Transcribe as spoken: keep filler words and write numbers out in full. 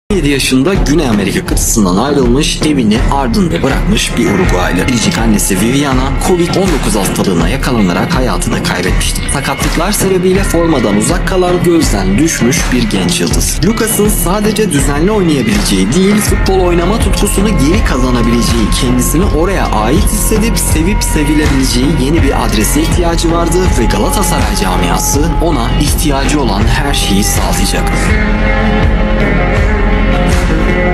yedi yaşında Güney Amerika kıtasından ayrılmış, evini ardında bırakmış bir Uruguaylı. Biricik annesi Viviana, Covid on dokuz hastalığına yakalanarak hayatını kaybetmişti. Sakatlıklar sebebiyle formadan uzak kalan, gözden düşmüş bir genç yıldız. Lucas'ın sadece düzenli oynayabileceği değil, futbol oynama tutkusunu geri kazanabileceği, kendisini oraya ait hissedip sevip sevilebileceği yeni bir adrese ihtiyacı vardı ve Galatasaray camiası ona ihtiyacı olan her şeyi sağlayacak.